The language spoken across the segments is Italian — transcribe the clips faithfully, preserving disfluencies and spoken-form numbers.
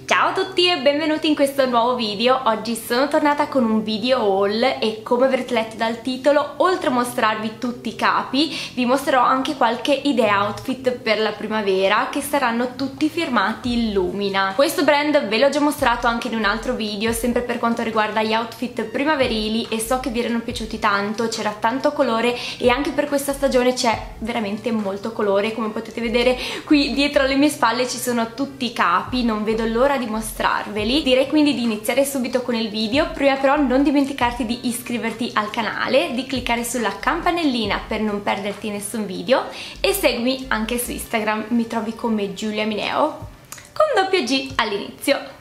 Ciao a tutti e benvenuti in questo nuovo video. Oggi sono tornata con un video haul e come avrete letto dal titolo, oltre a mostrarvi tutti i capi, vi mostrerò anche qualche idea outfit per la primavera che saranno tutti firmati in Lumina. Questo brand ve l'ho già mostrato anche in un altro video, sempre per quanto riguarda gli outfit primaverili, e so che vi erano piaciuti tanto, c'era tanto colore e anche per questa stagione c'è veramente molto colore. Come potete vedere qui dietro alle mie spalle ci sono tutti i capi, non vedo l'ora di mostrarveli. Direi quindi di iniziare subito con il video. Prima però non dimenticarti di iscriverti al canale, di cliccare sulla campanellina per non perderti nessun video e seguimi anche su Instagram, mi trovi come Giulia Mineo con doppio G all'inizio.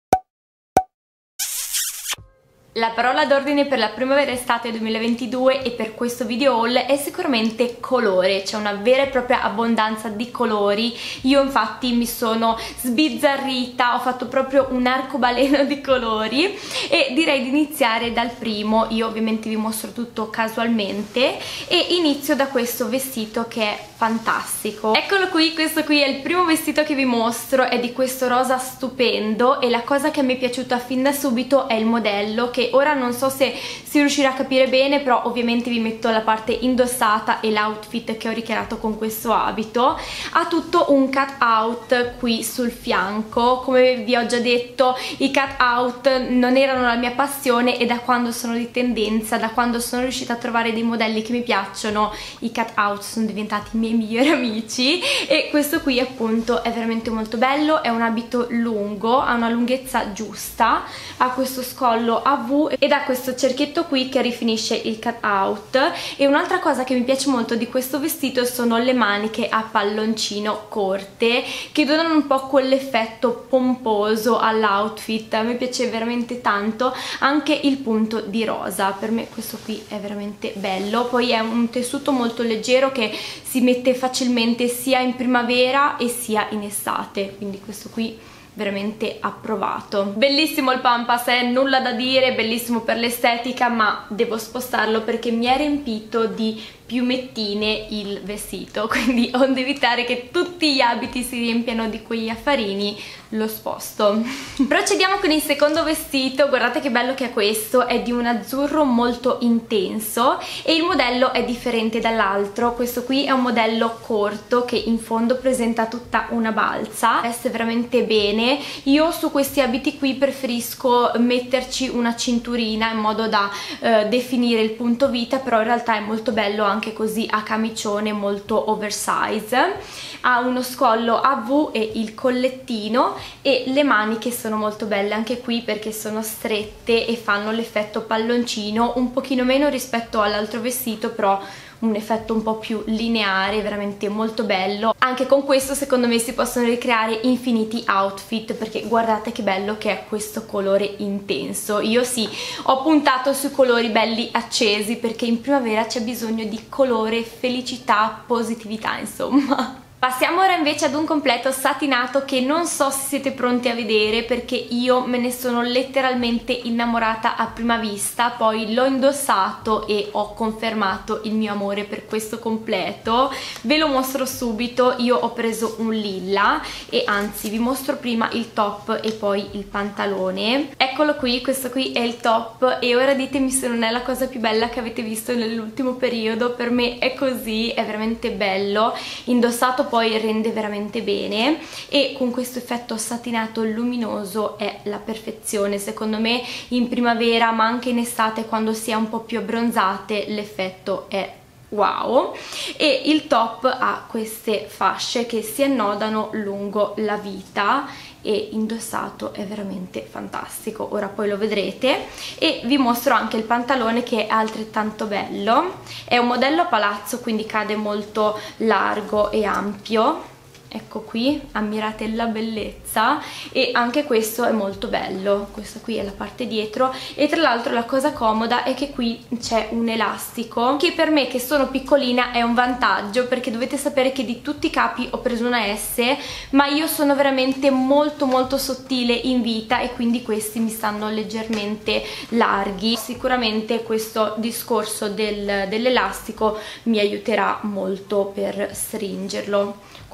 La parola d'ordine per la primavera-estate duemilaventidue e per questo video haul è sicuramente colore. C'è una vera e propria abbondanza di colori. Io infatti mi sono sbizzarrita, ho fatto proprio un arcobaleno di colori e direi di iniziare dal primo. Io ovviamente vi mostro tutto casualmente e inizio da questo vestito che è fantastico. Eccolo qui, questo qui è il primo vestito che vi mostro, è di questo rosa stupendo e la cosa che mi è piaciuta fin da subito è il modello, che ora non so se si riuscirà a capire bene, però ovviamente vi metto la parte indossata e l'outfit che ho ricreato con questo abito. Ha tutto un cut out qui sul fianco. Come vi ho già detto, i cut out non erano la mia passione e da quando sono di tendenza, da quando sono riuscita a trovare dei modelli che mi piacciono, i cut out sono diventati i miei migliori amici. E questo qui appunto è veramente molto bello, è un abito lungo, ha una lunghezza giusta, ha questo scollo a V ed ha questo cerchietto qui che rifinisce il cut out. E un'altra cosa che mi piace molto di questo vestito sono le maniche a palloncino corte, che donano un po' quell'effetto pomposo all'outfit. A me piace veramente tanto anche il punto di rosa, per me questo qui è veramente bello. Poi è un tessuto molto leggero che si mette facilmente sia in primavera e sia in estate, quindi questo qui veramente approvato. Bellissimo il pampas, eh? Nulla da dire, bellissimo per l'estetica, ma devo spostarlo perché mi è riempito di piumettine il vestito, quindi onde evitare che tutti gli abiti si riempiano di quegli affarini, lo sposto. Procediamo con il secondo vestito. Guardate che bello che è questo, è di un azzurro molto intenso e il modello è differente dall'altro. Questo qui è un modello corto che in fondo presenta tutta una balza, veste veramente bene. Io su questi abiti qui preferisco metterci una cinturina in modo da eh, definire il punto vita, però in realtà è molto bello anche così a camicione, molto oversize. Ha uno scollo a V e il collettino e le maniche sono molto belle anche qui perché sono strette e fanno l'effetto palloncino, un pochino meno rispetto all'altro vestito, però un effetto un po' più lineare, veramente molto bello. Anche con questo secondo me si possono ricreare infiniti outfit, perché guardate che bello che è questo colore intenso. Io sì, ho puntato sui colori belli accesi perché in primavera c'è bisogno di colore, felicità, positività, insomma. Passiamo ora invece ad un completo satinato che non so se siete pronti a vedere perché io me ne sono letteralmente innamorata a prima vista. Poi l'ho indossato e ho confermato il mio amore per questo completo. Ve lo mostro subito. Io ho preso un lilla e anzi vi mostro prima il top e poi il pantalone. Eccolo qui, questo qui è il top e ora ditemi se non è la cosa più bella che avete visto nell'ultimo periodo. Per me è così, è veramente bello. Indossato poi rende veramente bene e con questo effetto satinato luminoso è la perfezione. Secondo me in primavera ma anche in estate, quando si è un po' più abbronzate, l'effetto è wow. E il top ha queste fasce che si annodano lungo la vita e indossato è veramente fantastico. Ora poi lo vedrete e vi mostro anche il pantalone che è altrettanto bello. È un modello a palazzo, quindi cade molto largo e ampio. Ecco qui, ammirate la bellezza e anche questo è molto bello. Questa qui è la parte dietro e tra l'altro la cosa comoda è che qui c'è un elastico che per me che sono piccolina è un vantaggio, perché dovete sapere che di tutti i capi ho preso una S, ma io sono veramente molto molto sottile in vita e quindi questi mi stanno leggermente larghi. Sicuramente questo discorso del, dell'elastico mi aiuterà molto per stringerlo.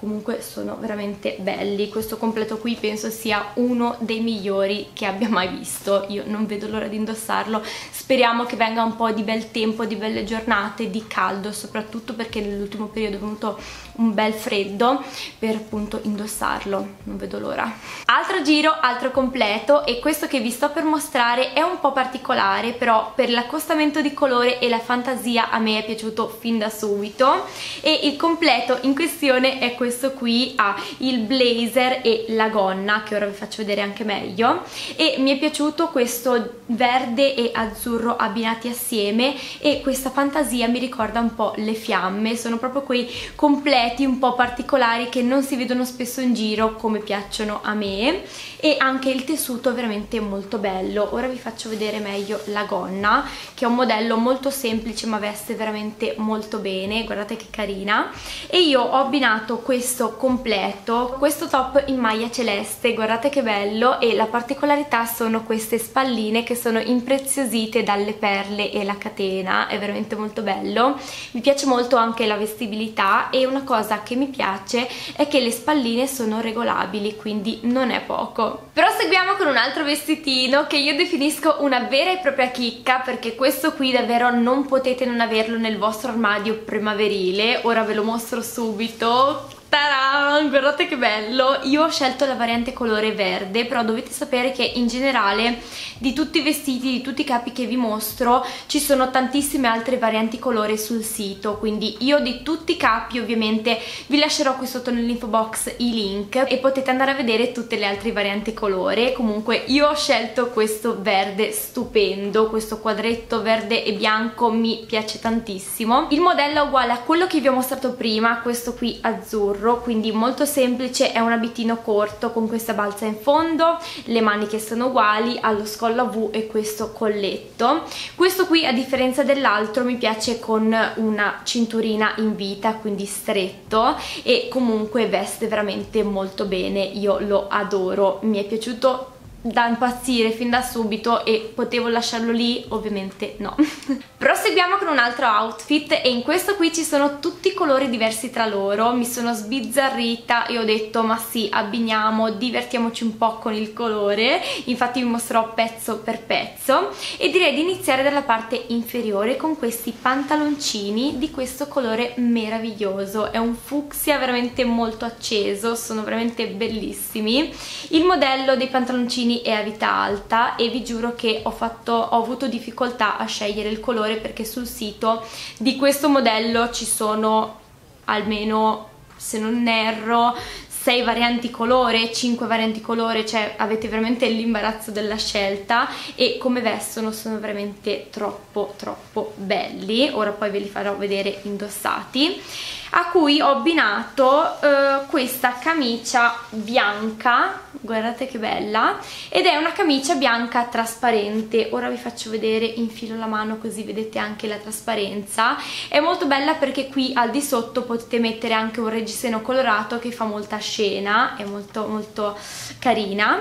comunque sono veramente belli. Questo completo qui penso sia uno dei migliori che abbia mai visto, io non vedo l'ora di indossarlo. Speriamo che venga un po' di bel tempo, di belle giornate, di caldo soprattutto, perché nell'ultimo periodo è venuto un bel freddo, per appunto indossarlo, non vedo l'ora. Altro giro, altro completo, e questo che vi sto per mostrare è un po' particolare, però per l'accostamento di colore e la fantasia a me è piaciuto fin da subito, e il completo in questione è questo qui, ha il blazer e la gonna, che ora vi faccio vedere anche meglio, e mi è piaciuto questo verde e azzurro abbinati assieme, e questa fantasia mi ricorda un po' le fiamme, sono proprio quei completi un po' particolari che non si vedono spesso in giro, come piacciono a me, e anche il tessuto è veramente molto bello. Ora vi faccio vedere meglio la gonna, che è un modello molto semplice ma veste veramente molto bene, guardate che carina. E io ho abbinato questo completo, questo top in maglia celeste, guardate che bello, e la particolarità sono queste spalline che sono impreziosite dalle perle e la catena, è veramente molto bello. Mi piace molto anche la vestibilità, e una cosa che mi piace è che le spalline sono regolabili, quindi non è poco. Proseguiamo con un altro vestitino che io definisco una vera e propria chicca, perché questo qui davvero non potete non averlo nel vostro armadio primaverile. Ora ve lo mostro subito. Taran! Guardate che bello! Io ho scelto la variante colore verde, però dovete sapere che in generale di tutti i vestiti, di tutti i capi che vi mostro, ci sono tantissime altre varianti colore sul sito, quindi io di tutti i capi ovviamente vi lascerò qui sotto nell'info box i link e potete andare a vedere tutte le altre varianti colore. Comunque io ho scelto questo verde stupendo, questo quadretto verde e bianco mi piace tantissimo. Il modello è uguale a quello che vi ho mostrato prima, questo qui azzurro, quindi molto semplice, è un abitino corto con questa balza in fondo, le maniche sono uguali, ha lo scollo a V e questo colletto. Questo qui, a differenza dell'altro, mi piace con una cinturina in vita, quindi stretto, e comunque veste veramente molto bene, io lo adoro, mi è piaciuto da impazzire fin da subito e potevo lasciarlo lì? Ovviamente no. Proseguiamo con un altro outfit, e in questo qui ci sono tutti i colori diversi tra loro. Mi sono sbizzarrita e ho detto ma sì, abbiniamo, divertiamoci un po' con il colore, infatti vi mostrerò pezzo per pezzo, e direi di iniziare dalla parte inferiore con questi pantaloncini di questo colore meraviglioso. È un fucsia veramente molto acceso, sono veramente bellissimi. Il modello dei pantaloncini è a vita alta, e vi giuro che ho, fatto, ho avuto difficoltà a scegliere il colore, perché sul sito di questo modello ci sono almeno, se non erro, sei varianti colore, cinque varianti colore, cioè avete veramente l'imbarazzo della scelta, e come vestono sono veramente troppo troppo belli. Ora poi ve li farò vedere indossati, a cui ho abbinato eh, questa camicia bianca, guardate che bella, ed è una camicia bianca trasparente. Ora vi faccio vedere, infilo la mano così vedete anche la trasparenza. È molto bella perché qui al di sotto potete mettere anche un reggiseno colorato che fa molta scena, è molto molto carina,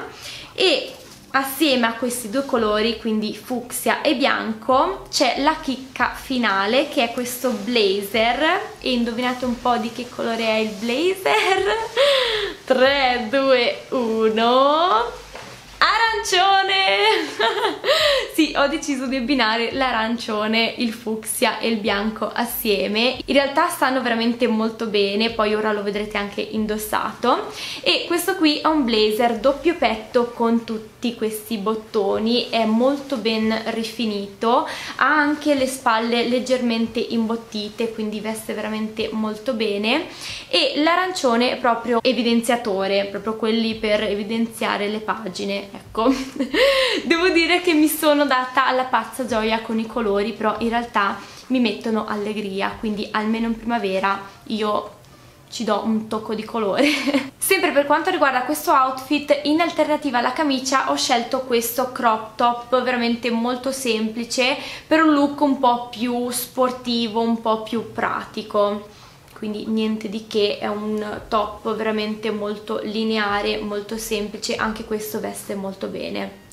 e assieme a questi due colori, quindi fucsia e bianco, c'è la chicca finale, che è questo blazer. E indovinate un po' di che colore è il blazer? tre, due, uno... arancione! Sì, ho deciso di abbinare l'arancione, il fucsia e il bianco assieme. In realtà stanno veramente molto bene, poi ora lo vedrete anche indossato. E questo qui è un blazer doppio petto con tutti questi bottoni, è molto ben rifinito, ha anche le spalle leggermente imbottite, quindi veste veramente molto bene, e l'arancione è proprio evidenziatore, proprio quelli per evidenziare le pagine, ecco. Devo dire che mi sono data alla pazza gioia con i colori, però in realtà mi mettono allegria, quindi almeno in primavera io ci do un tocco di colore. Sempre per quanto riguarda questo outfit, in alternativa alla camicia ho scelto questo crop top veramente molto semplice, per un look un po' più sportivo, un po' più pratico. Quindi niente di che, è un top veramente molto lineare, molto semplice, anche questo veste molto bene.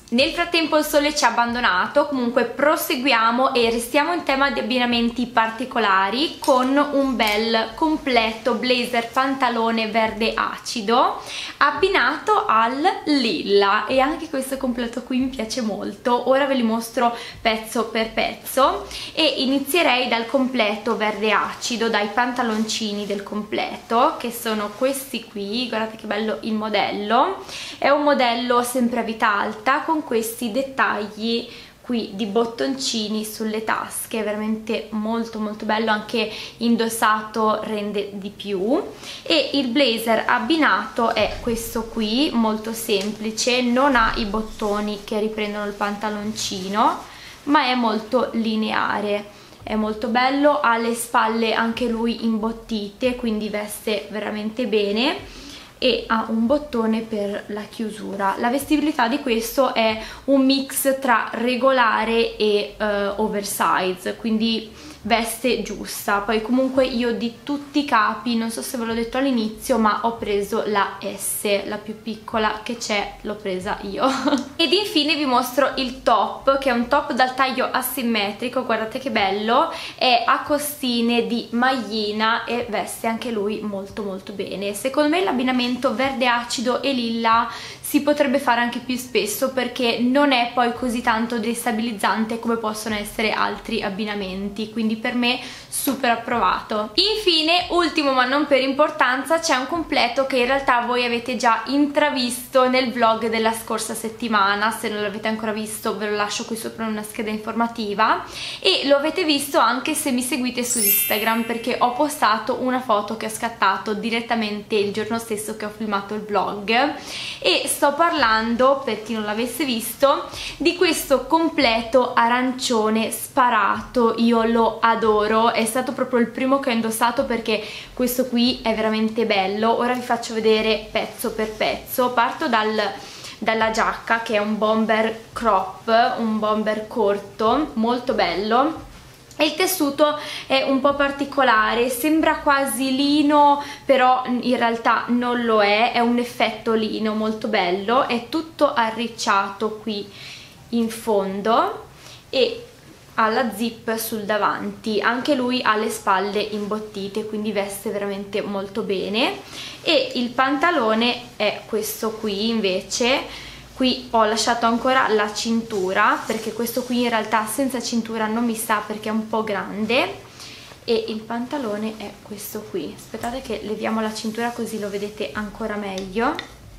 Nel frattempo il sole ci ha abbandonato, comunque proseguiamo e restiamo in tema di abbinamenti particolari con un bel completo blazer pantalone verde acido abbinato al lilla, e anche questo completo qui mi piace molto. Ora ve li mostro pezzo per pezzo e inizierei dal completo verde acido, dai pantaloncini del completo, che sono questi qui. Guardate che bello il modello, è un modello sempre a vita alta con questi dettagli qui di bottoncini sulle tasche, veramente molto molto bello, anche indossato rende di più. E il blazer abbinato è questo qui, molto semplice, non ha i bottoni che riprendono il pantaloncino, ma è molto lineare, è molto bello, ha le spalle anche lui imbottite, quindi veste veramente bene, e ha un bottone per la chiusura. La vestibilità di questo è un mix tra regolare e uh, oversize, quindi veste giusta. Poi comunque io di tutti i capi, non so se ve l'ho detto all'inizio, ma ho preso la S, la più piccola che c'è, l'ho presa io. Ed infine vi mostro il top, che è un top dal taglio asimmetrico, guardate che bello, è a costine di maglina e veste anche lui molto molto bene. Secondo me l'abbinamento verde acido e lilla si potrebbe fare anche più spesso, perché non è poi così tanto destabilizzante come possono essere altri abbinamenti, quindi per me super approvato. Infine, ultimo ma non per importanza, c'è un completo che in realtà voi avete già intravisto nel vlog della scorsa settimana. Se non l'avete ancora visto ve lo lascio qui sopra in una scheda informativa, e lo avete visto anche se mi seguite su Instagram, perché ho postato una foto che ho scattato direttamente il giorno stesso che ho filmato il vlog, e sto parlando, per chi non l'avesse visto, di questo completo arancione sparato. Io lo adoro, è stato proprio il primo che ho indossato perché questo qui è veramente bello. Ora vi faccio vedere pezzo per pezzo. Parto dal, dalla giacca, che è un bomber crop, un bomber corto, molto bello. E il tessuto è un po' particolare, sembra quasi lino, però in realtà non lo è, è un effetto lino molto bello, è tutto arricciato qui in fondo e ha la zip sul davanti, anche lui ha le spalle imbottite, quindi veste veramente molto bene. E il pantalone è questo qui invece. Qui ho lasciato ancora la cintura, perché questo qui in realtà senza cintura non mi sta perché è un po' grande, e il pantalone è questo qui. Aspettate che leviamo la cintura così lo vedete ancora meglio.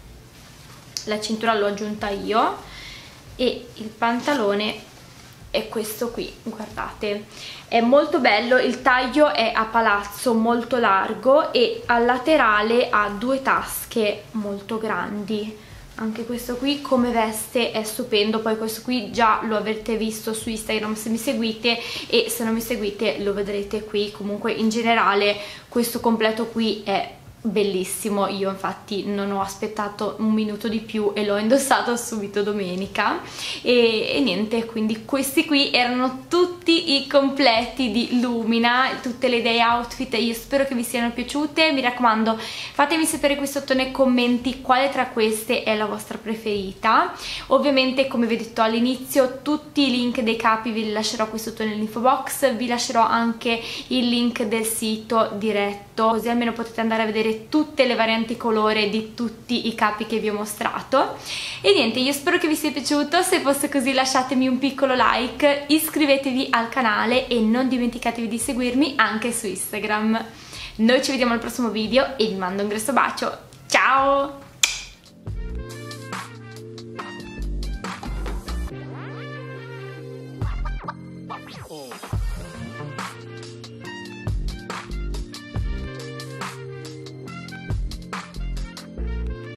La cintura l'ho aggiunta io, e il pantalone è questo qui, guardate. È molto bello, il taglio è a palazzo molto largo e al laterale ha due tasche molto grandi. Anche questo qui come veste è stupendo. Poi questo qui già lo avete visto su Instagram se mi seguite, e se non mi seguite lo vedrete qui. Comunque in generale questo completo qui è bellissimo, io infatti non ho aspettato un minuto di più e l'ho indossato subito domenica. E, e niente, quindi questi qui erano tutti i completi di Lumina, tutte le idee outfit. Io spero che vi siano piaciute, mi raccomando fatemi sapere qui sotto nei commenti quale tra queste è la vostra preferita. Ovviamente, come vi ho detto all'inizio, tutti i link dei capi vi li lascerò qui sotto nell'info box, vi lascerò anche il link del sito diretto, così almeno potete andare a vedere tutte le varianti colore di tutti i capi che vi ho mostrato. E niente, io spero che vi sia piaciuto. Se fosse così lasciatemi un piccolo like, iscrivetevi al canale e non dimenticatevi di seguirmi anche su Instagram. Noi ci vediamo al prossimo video e vi mando un grosso bacio. Ciao!